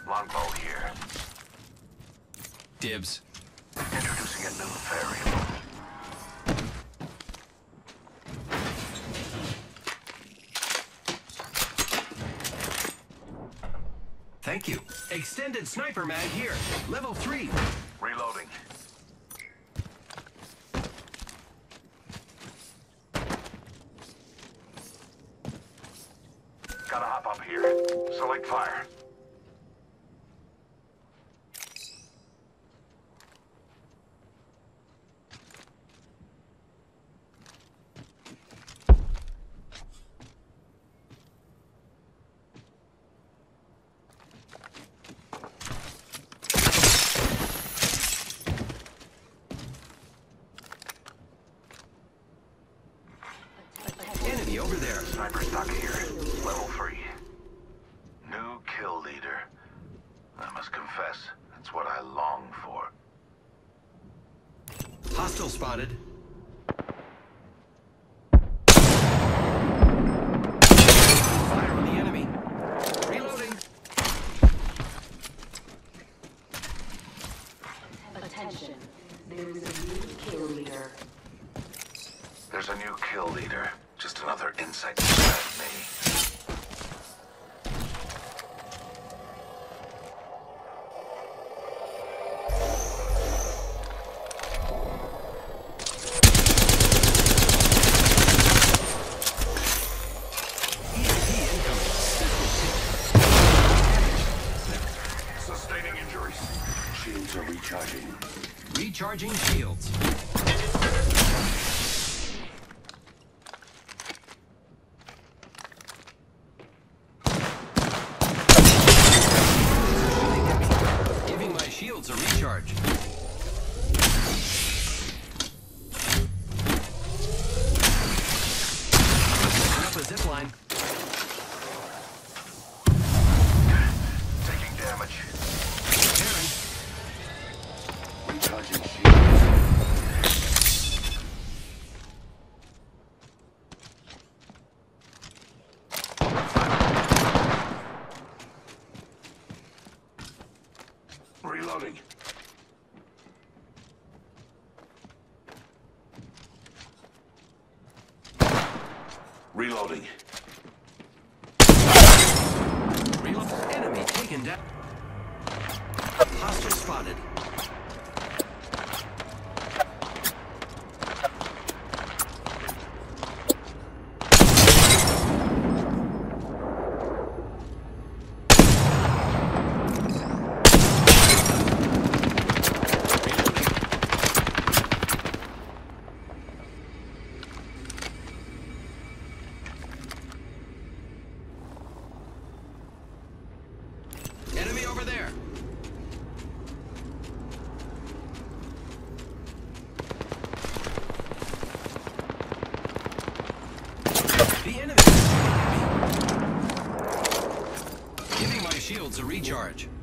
Longbow here. Dibs. Introducing a new variable. Thank you. Extended sniper mag here. Level 3. Reloading. Gotta hop up here. Select fire. Enemy over there. Sniper stock here. Level 3. New kill leader. I must confess, that's what I long for. Hostile spotted. Fire on the enemy. Reloading. Attention, there is a new kill leader. There's a new kill leader. Just another insect to grab me. Sustaining injuries. Shields are recharging. Recharging shields. Giving my shields a recharge. Setting up a zipline. Taking damage. Repairing. Recharging shields. Reloading. Reloading. Reload. Enemy taken down. Hostile spotted. Enemy over there. The enemy. Giving my shields a recharge.